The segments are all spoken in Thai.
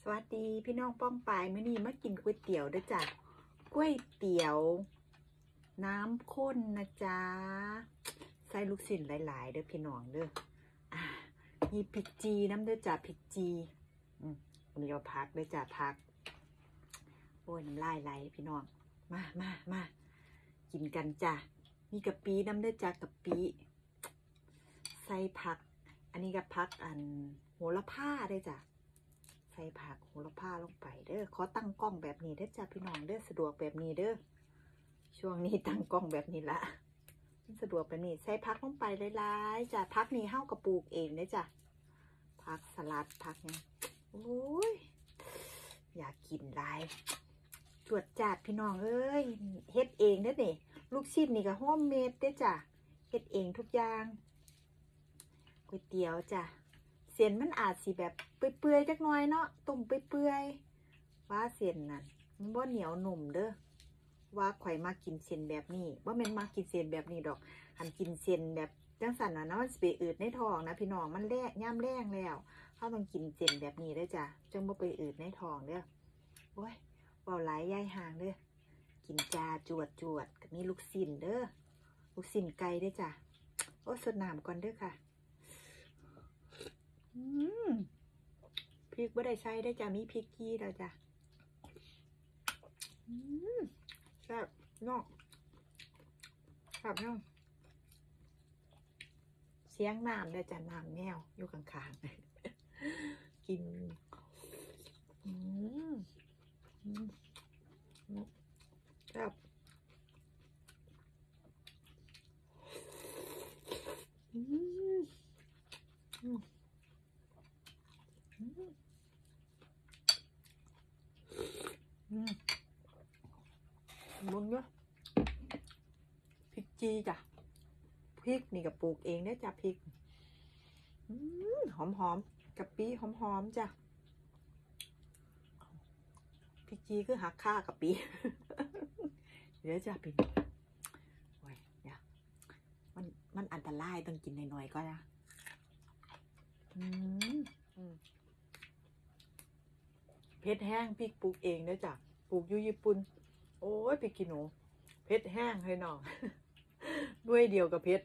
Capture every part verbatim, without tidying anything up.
สวัสดีพี่น้องป้องปายมื้อนี้มากินก๋วยเตี๋ยวเด้อจ้ะก๋วยเตี๋ยวน้ำข้นนะจ๊ะใส่ลูกชิ้นหลายๆเด้อพี่น้องเด้ออ่ามีพริกจีน้ำเด้อจ้ะพริกจีอืมมีเอาพักเด้อจ้ะพักโอ้ยน้ำลายไหลพี่น้องมามามากินกันจ้ะมีกะปิน้ำเด้อจ้ะกะปิใส่ผักอันนี้ก็ผักอันโหระพาได้จ้ะใส่ผักโหระพาลงไปเด้อขอตั้งกล้องแบบนี้เด้อจ้ะพี่น้องเด้อสะดวกแบบนี้เด้อช่วงนี้ตั้งกล้องแบบนี้ละสะดวกแบบนี้ใส่ผักลงไปหลายๆจ้ะผักนี่เฮากระปลูกเองเด้อจ้ะผักสลัดผักเนี่ยโอ้ยอยากกินหลายจวดจัดพี่น้องเอ้ยเฮ็ดเองเด้อนี่ลูกชิ้นนี่ก็โฮมเมดเด้อจ้ะเฮ็ดเองทุกอย่างก๋วยเตี๋ยวจ้ะเส้นมันอาจสิแบบเปื่อยๆจักหน่อยเนาะต้มเปื่อยๆว่าเส้นนั่นมันบ่เหนียวหนุ่มเด้อว่าข่อยมากินเส้นแบบนี้บ่แม่นมากินเส้นแบบนี้ดอกหันกินเส้นแบบจังสั่นน่ะนะมันสิไปอืดในท้องนะพี่น้องมันแลย่ำแรงแล้วเฮาต้องกินเส้นแบบนี้เด้อจ้ะจังบ่ไปอืดในท้องเด้อโอ้ยเว้าหลายยายห่างเด้อกินจาจวดจวดกับมีลูกชิ้นเด้อลูกชิ้นไก่เด้อจ้ะโอ้สดน้ำก่อนเด้อค่ะอืมพริกบ่ได้ใช้ได้จ้ะมีพริกกี้แล้วจ้ะอืมแซ่บเนาะแซ่บเนาะเสียงน้ำได้จ้ะน้ำแมวอยู่ข้างๆกินอืมอืมแซ่บอืมอืมอืมอืมมึงเนาะพริกจีจ้ะพริกนี่ก็ปลูกเองได้จ้ะพริกอืมหอมหอมกะปิหอมหอมจ้ะพริกจีคือหักค่ากะปิ เดี๋ยวจะเป็นโอ้ยเดี๋ยวมันมันอันตรายต้องกินหน่อยๆก็นะอืมอืมเผ็ดแห้งพริกปลูกเองได้จ้ะปลูกอยู่ญี่ปุ่นโอ้ยพริกขี้หนูเผ็ดแห้งให้น้อง ด้วยเดียวกับเผ็ด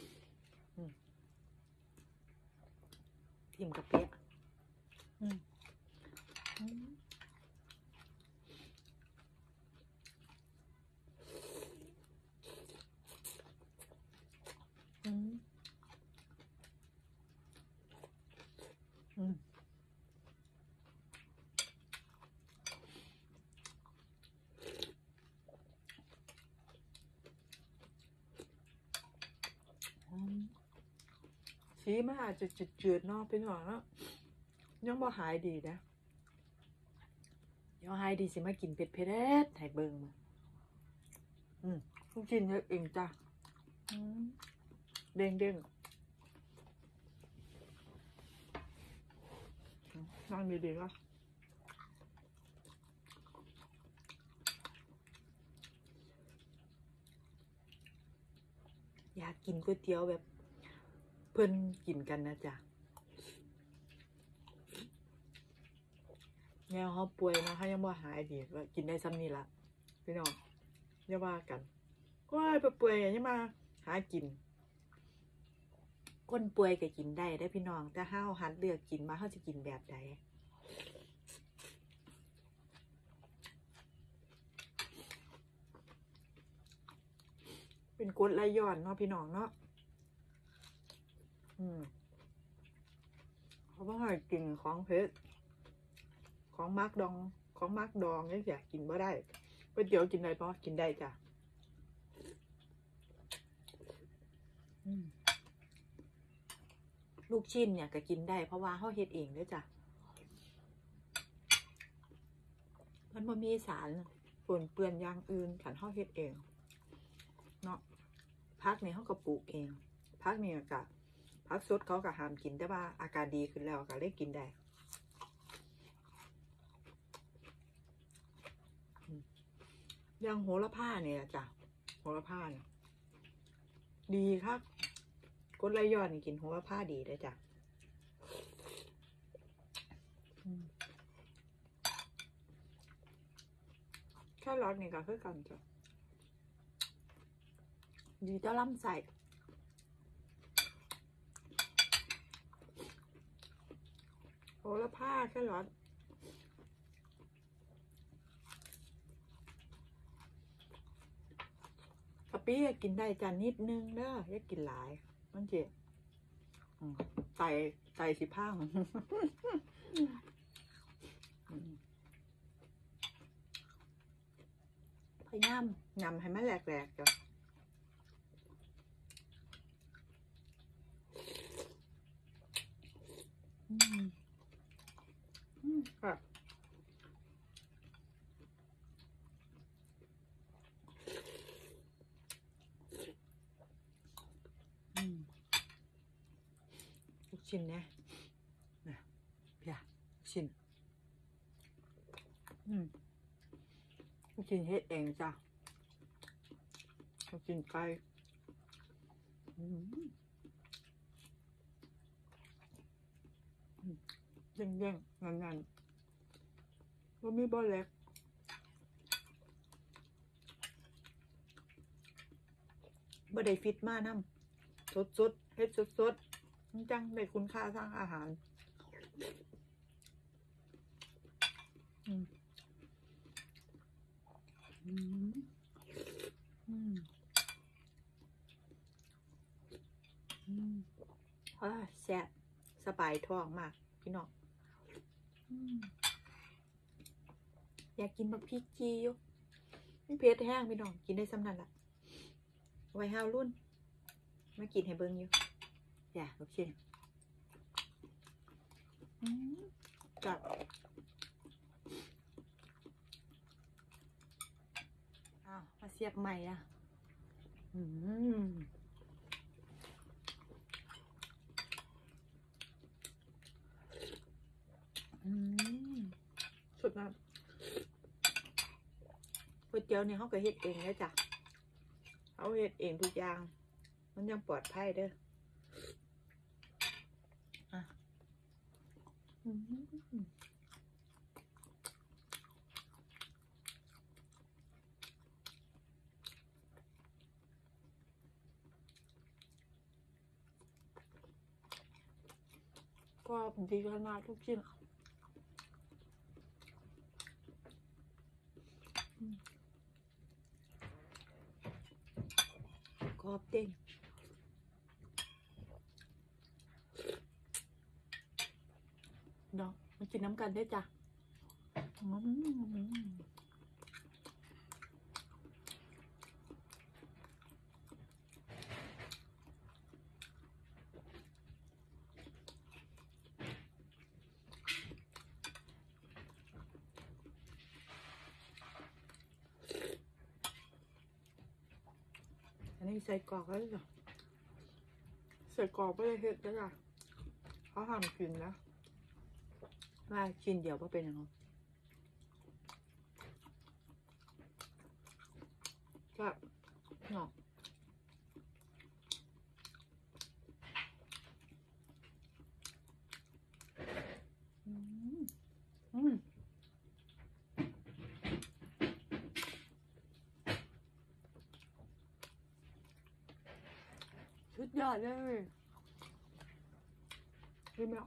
ทิมกับเผ็ดอืมอืมอืมอืมสีมันอาจจะจืดๆเนาะเป็นหรอเนาะยังบ่หายดีนะยังหายดีสิมากินเผ็ดเผ็ดให้เบิ่งมาอืมลูกชิ้นเยอะเองจ้ะอืมเด้งเด้งนั่งดีๆก็อยากกินก๋วยเตี๋ยวแบบเพิ่นกินกันนะจ๊ะแนวเขาป่วยนะเขายังบ่หายดีว่ากินได้ซ้ำนี่ละพี่น้องอย่าว่ากันก็ไปป่วยยังมาหากินคนป่วยก็กินได้ได้พี่น้องแต่ห้าวหัดเลือกกินมาเขาจะกินแบบใดเป็นกรดไหลย้อนเนาะพี่น้องเนาะอืมเขาบอกให้กินของเผ็ดของมักดองของมักดองเนี่ยอยากกินบ่ได้ก๋วยเตี๋ยวกินได้ปะกินได้จ้ะลูกชิ้นเนี่ยก็กินได้เพราะว่าเขาเฮ็ดเองด้วยจ้ะมันบ่มีสารปนเปื้อนอย่างอื่นขันเขาเฮ็ดเองเนาะพักเนี่ยเขาก็ปลูกเองพักเนี่ยก็พักสดเขาก็ห้ามกินแต่ว่าอาการดีขึ้นแล้วก็เลยกินได้อย่างโหระพาเนี่ยจ้ะโหระพาเนี่ยดีครับกดไหลย้อนกินโหระพาดีเลยจ้ะช่ร้อนนี่ก็คือกันจ้ะดีต่อลำไส้โหระพาแค่ร้อนกะปิกินได้จานนิดนึงเด้ออย่ากินหลายมันเจ็บไตไตสิพังพยายามนำให้มันแหลกๆจ้ะอืมอืมค่ะอืมลูกชิ้นเนี่ยนะเพียชิ้นอืมลูกชิ้นเฮ็ดเองจ้ะลูกชิ้นไก่อืมเด้งๆงั้นๆว่ามีบ่เล็กบ่ได้ฟิตมากน้ำสดๆเฮ็ดสดๆจังได้คุณค่าทางอาหารอืมอืมอืมอืมอ่าแซ่บสบายท้องมากพี่น้องอยากกินบักพริกจีอยู่มันเผ็ดแห้งพี่น้องกินได้ซ้ำนั่นแหละไว้ห้าวรุ่นมากินให้เบิ่งอยู่อย่าโอเคกับอ้าวมาเสียบใหม่อ่ะอืมอืมสุดมากก๋วยเตี๋ยวเนี่ยเขาก็เฮ็ดเองนะจ๊ะเขาเฮ็ดเองทุกอย่างมันยังปลอดภัยเด้ออ่ะอืมก็ดีขนาดทุกชิ้นกรอบเด้งเนาะมากินน้ำกันได้จ้ะอืมอันนี้ใส่กรอกแล้วจ้ะใส่กรอกไม่ได้เฮ็ดแล้วจ้ะเขาห้ามกินนะว่าชิ้นเดียวก็เป็นอย่างนั้นก็เนาะอืมอืมสุดยอดเลยพี่แมว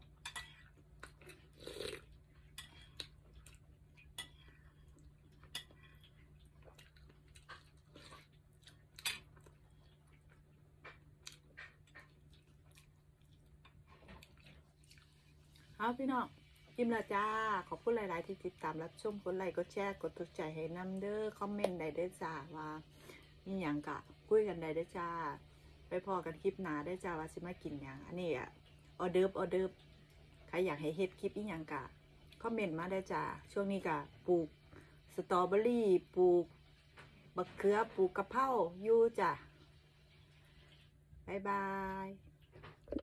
เอาพี่น้องกินละจ้าขอบคุณหลายๆที่ติดตามรับชมกดไลค์กดแชร์กดถูกใจให้น้ำเด้อคอมเมนต์ใดได้จ้าว่ามีอย่างกะคุยกันใดได้จ้าไปพอกันคลิปหนาได้จ้าว่าสิมากินอย่างอันนี้อ่ะออเดิร์ฟออเดิร์ฟใครอยากให้เฮ็ดคลิปอีหยังกะคอมเมนต์มาได้จ้าช่วงนี้กะปลูกสตรอเบอรี่ปลูกบักเขือปลูกกะเพราอยู่จ้ะบ๊ายบาย